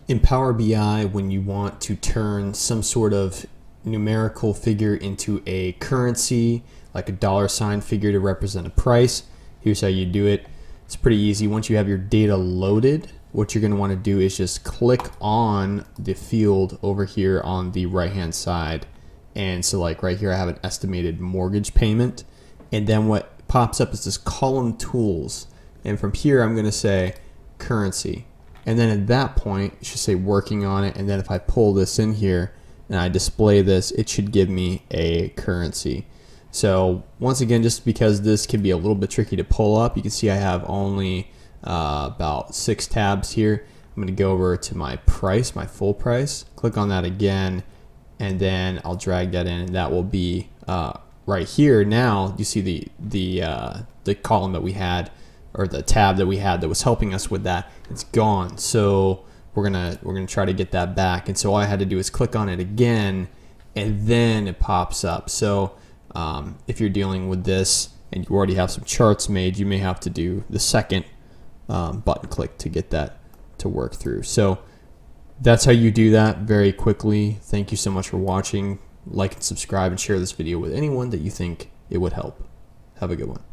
In Power BI, when you want to turn some sort of numerical figure into a currency, like a $ figure to represent a price, here's how you do it. It's pretty easy. Once you have your data loaded, what you're going to want to do is just click on the field over here on the right hand side. And so like right here I have an estimated mortgage payment, and then what pops up is this column tools, and from here I'm going to say currency, and then at that point it should say working on it, and then if I pull this in here and I display this, it should give me a currency. So once again, just because this can be a little bit tricky to pull up, you can see I have only about 6 tabs here. I'm going to go over to my price, my full price, click on that again, and then I'll drag that in, and that will be right here. Now you see the column that we had, or the tab that we had that was helping us with that, it's gone. So we're gonna try to get that back, and so all I had to do is click on it again, and then it pops up. So if you're dealing with this and you already have some charts made, you may have to do the second button click to get that to work through. So that's how you do that very quickly. Thank you so much for watching. Like and subscribe and share this video with anyone that you think it would help. Have a good one.